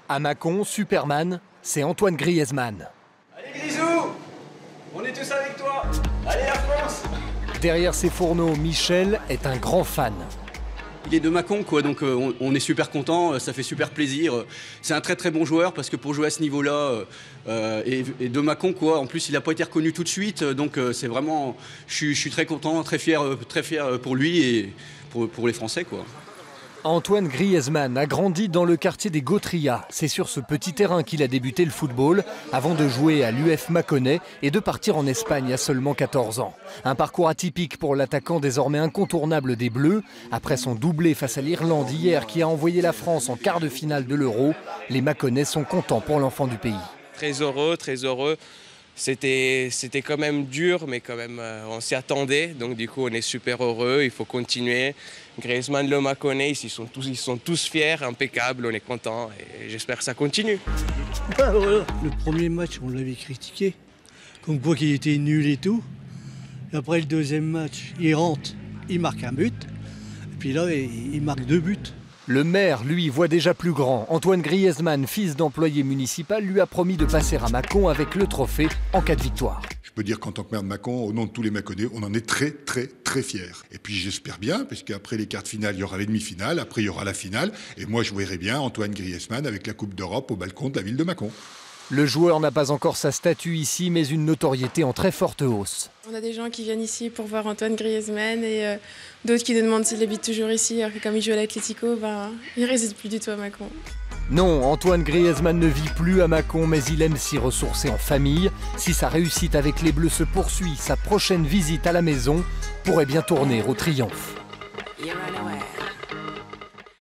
À Mâcon, Superman, c'est Antoine Griezmann. Allez Grisou, on est tous avec toi. Allez la France. Derrière ses fourneaux, Michel est un grand fan. Il est de Mâcon, quoi, donc on est super content, ça fait super plaisir. C'est un très très bon joueur parce que pour jouer à ce niveau-là et de Mâcon, quoi, en plus il n'a pas été reconnu tout de suite, donc c'est vraiment, je suis très content, très fier pour lui et pour les Français, quoi. Antoine Griezmann a grandi dans le quartier des Gautrias. C'est sur ce petit terrain qu'il a débuté le football avant de jouer à l'UF Mâconnais et de partir en Espagne à seulement 14 ans. Un parcours atypique pour l'attaquant désormais incontournable des Bleus. Après son doublé face à l'Irlande hier qui a envoyé la France en quart de finale de l'Euro, les Mâconnais sont contents pour l'enfant du pays. Très heureux, très heureux. C'était quand même dur, mais quand même on s'y attendait. Donc du coup on est super heureux, il faut continuer. Griezmann, le Mâconnais, ils sont tous fiers, impeccables, on est contents et j'espère que ça continue. Voilà. Le premier match, on l'avait critiqué, comme quoi qu'il était nul et tout. Et après le deuxième match, il rentre, il marque un but. Et puis là, il marque 2 buts. Le maire, lui, voit déjà plus grand. Antoine Griezmann, fils d'employé municipal, lui a promis de passer à Mâcon avec le trophée en cas de victoire. Je peux dire qu'en tant que maire de Mâcon, au nom de tous les Mâconnais, on en est très, très, très fiers. Et puis j'espère bien, parce qu'après les quarts de finale, il y aura les demi-finales, après il y aura la finale. Et moi, je verrai bien Antoine Griezmann avec la Coupe d'Europe au balcon de la ville de Mâcon. Le joueur n'a pas encore sa statue ici, mais une notoriété en très forte hausse. On a des gens qui viennent ici pour voir Antoine Griezmann et d'autres qui nous demandent s'il habite toujours ici, alors que comme il joue à l'Atlético, il ne réside plus du tout à Mâcon. Non, Antoine Griezmann ne vit plus à Mâcon, mais il aime s'y ressourcer en famille. Si sa réussite avec les Bleus se poursuit, sa prochaine visite à la maison pourrait bien tourner au triomphe.